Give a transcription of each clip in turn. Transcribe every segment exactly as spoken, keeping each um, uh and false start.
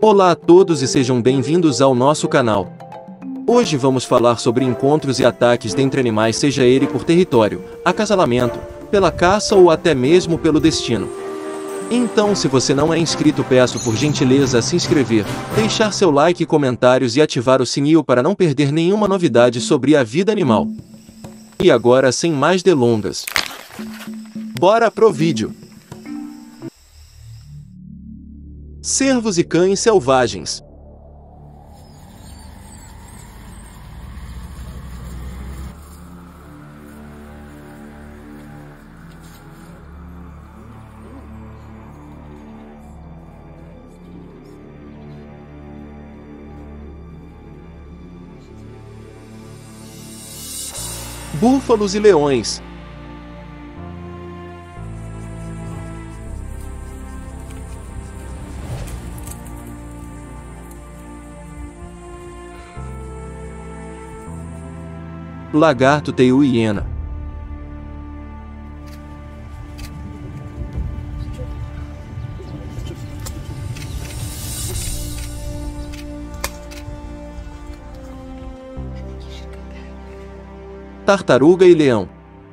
Olá a todos e sejam bem-vindos ao nosso canal. Hoje vamos falar sobre encontros e ataques dentre animais, seja ele por território, acasalamento, pela caça ou até mesmo pelo destino. Então, se você não é inscrito, peço por gentileza a se inscrever, deixar seu like, comentários e ativar o sininho para não perder nenhuma novidade sobre a vida animal. E agora, sem mais delongas, bora pro vídeo! Cervos e cães selvagens. Búfalos e leões. Lagarto, teiu e hiena. Tartaruga e leão.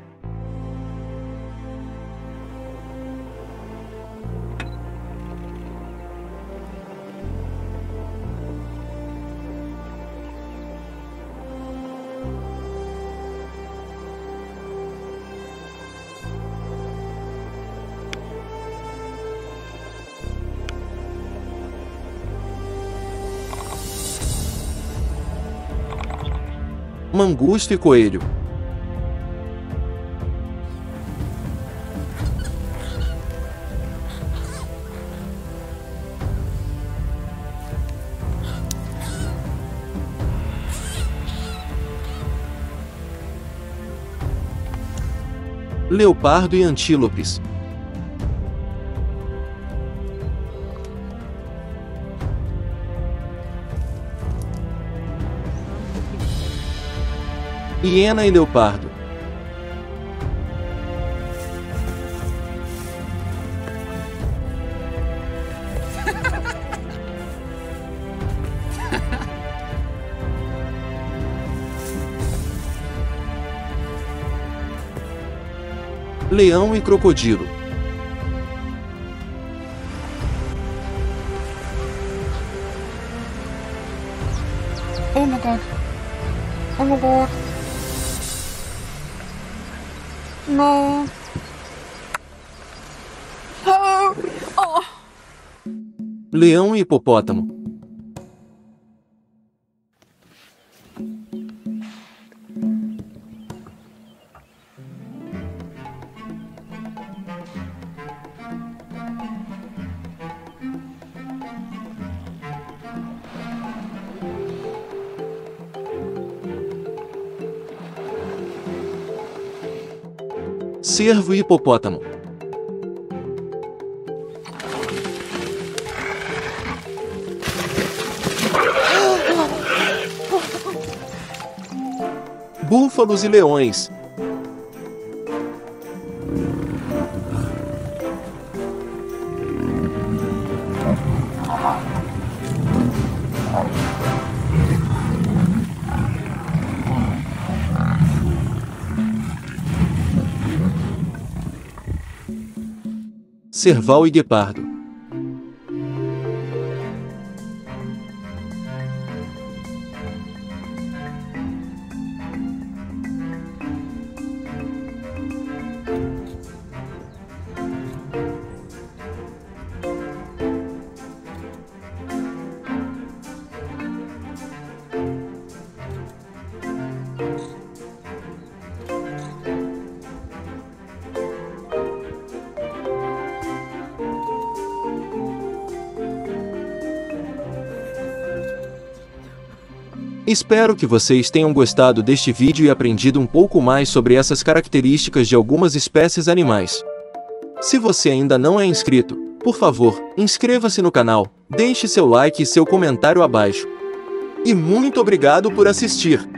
Mangusto e coelho. Leopardo e antílopes. Hiena e leopardo. Leão e crocodilo. Oh my god. Oh my god. No. Oh. Oh. Leão e hipopótamo. Cervo e hipopótamo. Búfalos e leões. Serval e guepardo. Espero que vocês tenham gostado deste vídeo e aprendido um pouco mais sobre essas características de algumas espécies animais. Se você ainda não é inscrito, por favor, inscreva-se no canal, deixe seu like e seu comentário abaixo. E muito obrigado por assistir!